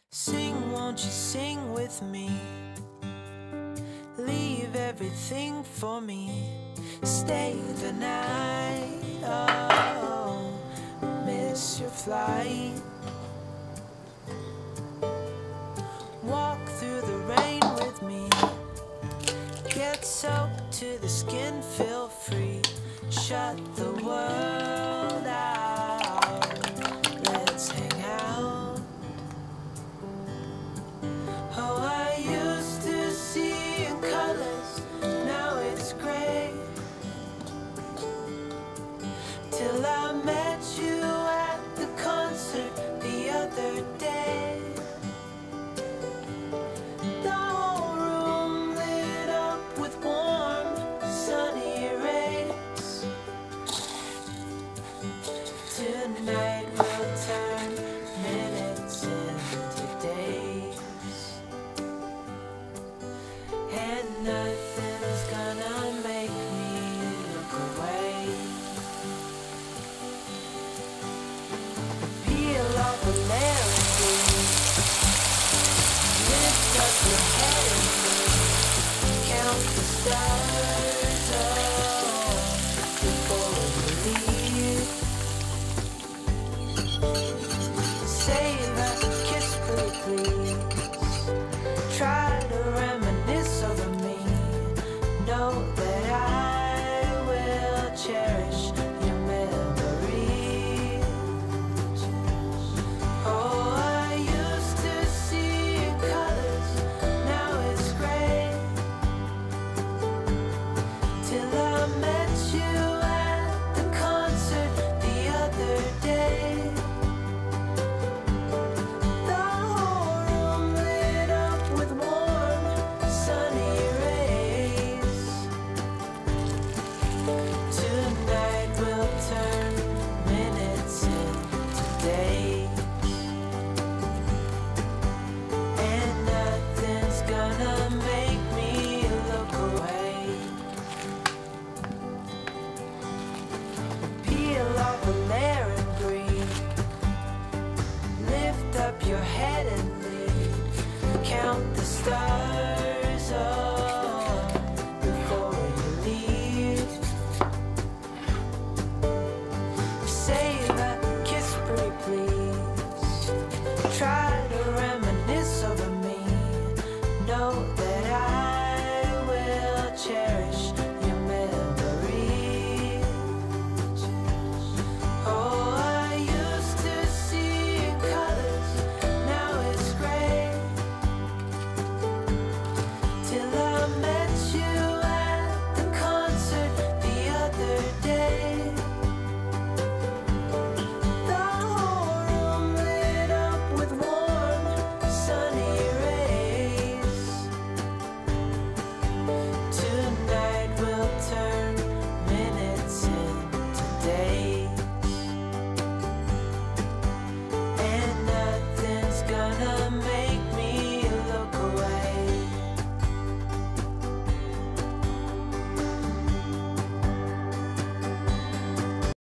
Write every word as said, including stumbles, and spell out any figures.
Sing, won't you sing with me? Leave everything for me. Stay the night. Oh, miss your flight. Walk through the rain with me. Get soaked to the skin, feel free. Shut the world out. Let's hang out. Oh, I used to see in colors, now it's gray. Till I met you at the concert the other day. The whole room lit up with warm, sunny rays. Tonight we'll turn minutes into days, and nothing's gonna make me look away. Peel off a layer of green, lift up your head and breathe. Count the stars, oh, before we leave. Save a kiss, pretty please. Try to reminisce over me. Know that I will cherish your memories. Oh, I used to see in colors, now it's gray. Till I met you at the concert the other day. The whole room lit up with warm, sunny rays. Tonight we'll turn minutes into days, and nothing's gonna make me look away. Peel off a layer and breathe. Lift up your head and leave. Count the stars, oh, before you leave. Save a kiss, pretty please. Try to reminisce over me. Know that I will cherish your memories. Oh, I used to see in colors, now it's gray. Till I met you at the concert the other day. The whole room lit up with warm, sunny rays. Tonight we'll turn minutes into days, and nothing's gonna make